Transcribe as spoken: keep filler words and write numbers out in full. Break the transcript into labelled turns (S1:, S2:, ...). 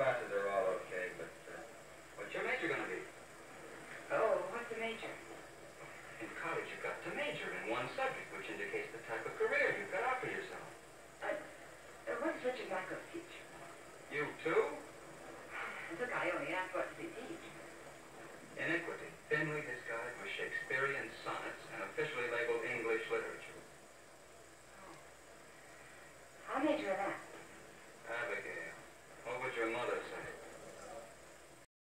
S1: classes are all okay, but uh, what's your major going to be?
S2: Oh, what's a major?
S1: In college, you've got to major in one subject, which indicates the type of career you've got out for yourself.
S2: Uh, uh, what's Richard Michael's teach?
S1: You too?
S2: Look, I only asked what does he teach.
S1: Iniquity, thinly disguised with Shakespearean sonnets and officially labeled English literature.